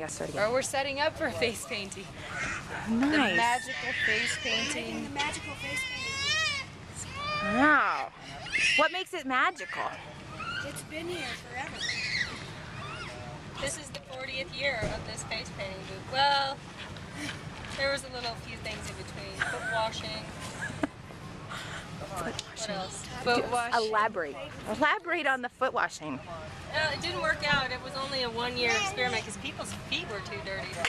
gotta start again. Or we're setting up for face painting. Nice. The magical face painting. The magical face painting. Wow. What makes it magical? It's been here forever. This is the 40th year of this face painting booth. Well, there was a few things in between. Foot washing. What else? Foot washing. Elaborate on the foot washing. It didn't work out. It was only a one-year experiment because people's feet were too dirty to